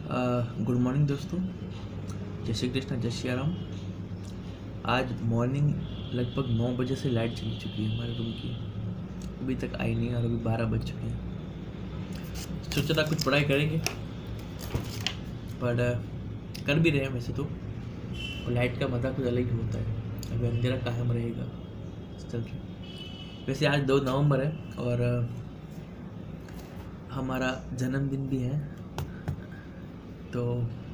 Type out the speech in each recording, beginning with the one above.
Good morning दोस्तों, जय श्री कृष्ण, जय श्री राम। आज मॉर्निंग लगभग 9 बजे से लाइट चली चुकी है हमारे रूम की, अभी तक आई नहीं और अभी 12 बज चुके हैं। सोचा था कुछ पढ़ाई करेंगे पर कर भी रहे हैं वैसे तो, और लाइट का मज़ा कुछ अलग ही होता है। अभी अंधेरा कायम रहेगा चल रहा। वैसे आज 2 नवंबर है और हमारा जन्मदिन भी है, तो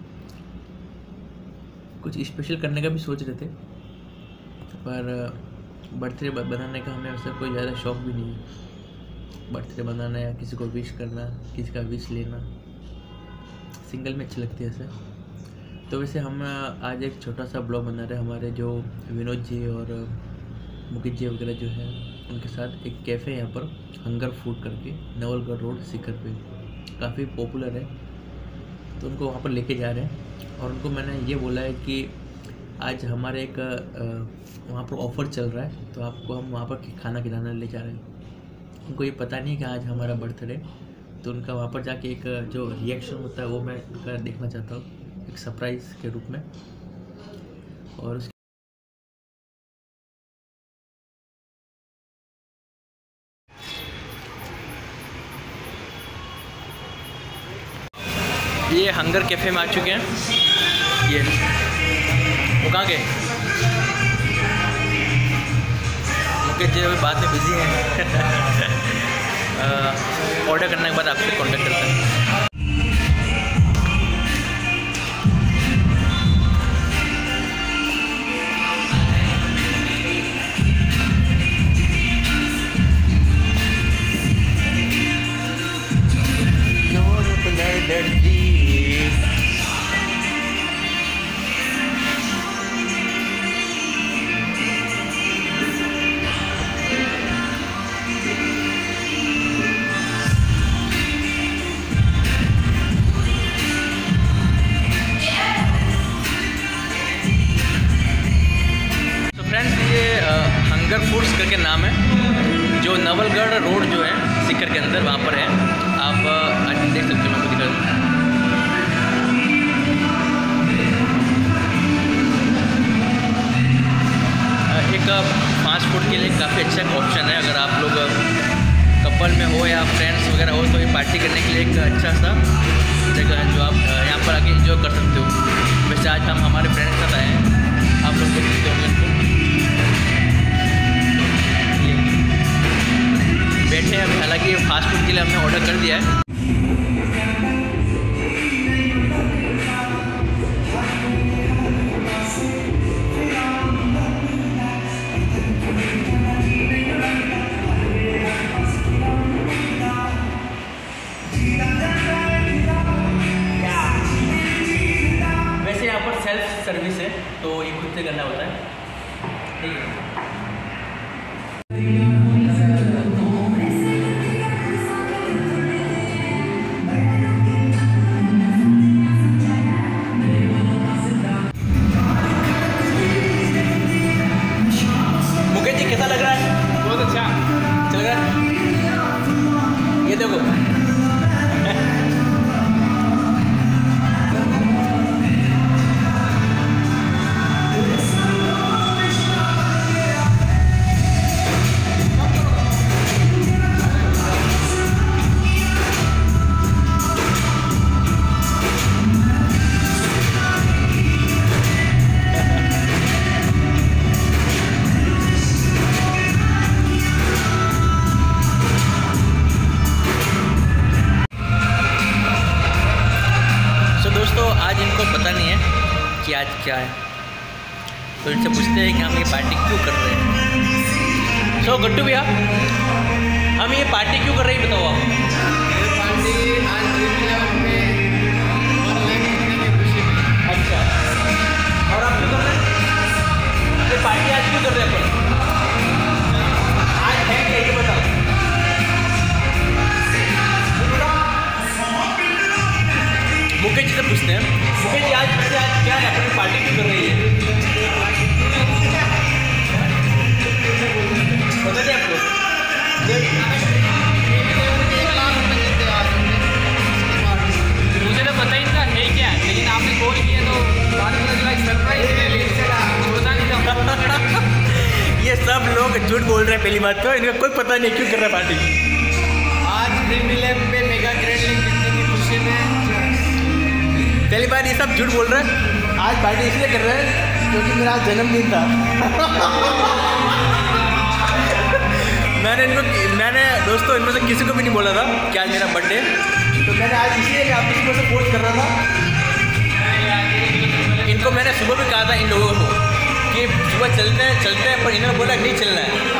कुछ स्पेशल करने का भी सोच रहे थे, पर बर्थडे बनाने का हमें वैसे कोई ज़्यादा शौक भी नहीं है। बर्थडे बनाना या किसी को विश करना, किसी का विश लेना सिंगल में अच्छी लगती है ऐसे। तो वैसे हम आज एक छोटा सा ब्लॉग बना रहे हैं, हमारे जो विनोद जी और मुकेश जी वगैरह जो है उनके साथ। एक कैफ़े यहाँ पर हंगर फूड करके, नवलगढ़ रोड सीकर पे, काफ़ी पॉपुलर है, तो उनको वहाँ पर लेके जा रहे हैं। और उनको मैंने ये बोला है कि आज हमारे एक वहाँ पर ऑफ़र चल रहा है, तो आपको हम वहाँ पर खाना खिलाने ले जा रहे हैं। उनको ये पता नहीं कि आज हमारा बर्थडे, तो उनका वहाँ पर जाके एक जो रिएक्शन होता है वो मैं उनका देखना चाहता हूँ, एक सरप्राइज़ के रूप में। और ये हंगर कैफ़े में आ चुके हैं। ये वो कहाँ गए? मुकेश जी अभी बाद में बिजी हैं। ऑर्डर करने के बाद आपसे कांटेक्ट करते हैं। हंगर फूड्स करके नाम है, जो नवलगढ़ रोड जो है सीकर के अंदर, वहाँ पर है। आप देख सकते हो, मैं आपको दिखा दूँ। एक फास्ट फूड के लिए काफ़ी अच्छा ऑप्शन है। अगर आप लोग कपल में हो या फ्रेंड्स वगैरह हो, तो ये पार्टी करने के लिए एक अच्छा सा जगह है, जो आप यहाँ पर आके एंजॉय कर सकते हो। वैसे आज हम हमारे फ्रेंड्स के साथ आए हैं, आप लोग देख सकते होंगे इनको, बैठे हैं अभी। हालांकि फास्ट फूड के लिए हमने ऑर्डर कर दिया है। वैसे यहाँ पर सेल्फ सर्विस है, तो ये खुद से करना होता है, ठीक है। कैसा लग रहा है? बहुत अच्छा चल रहा है। ये देखो आज इनको पता नहीं है कि आज क्या है, तो इनसे पूछते हैं कि हम ये पार्टी क्यों कर रहे हैं। सो गट्टू भैया, हम ये पार्टी क्यों कर रहे हैं, बताओ आप। ये पार्टी आज अच्छा, और आप क्यों कर रहे हैं ये पार्टी? आज क्यों कर रहे हैं अपन? आज है क्या ये बताओ। मुकेश जी से पूछते हैं। मुकेश जी, आज क्या है, अपनी पार्टी क्यों कर रही है? पता नहीं आपको? मुझे तो पता ही था है बोल रहे हैं पहली बात तो इनका कोई पता नहीं क्यों कर रहा है पार्टी। आज ड्रीम 11 पे मेगा ग्रैंड लीग जीतने की खुशी में पहली बार ये सब झूठ बोल रहे हैं। आज पार्टी इसलिए कर रहे हैं क्योंकि मेरा आज जन्मदिन था। मैंने दोस्तों इनमें से किसी को भी नहीं बोला था कि आज मेरा बर्थडे, तो मैंने आज इसलिए आप किसी से फोर्स कर रहा था। इनको मैंने सुबह भी कहा था इन लोगों को कि सुबह चलते हैं पर इन्होंने बोला नहीं चलना है।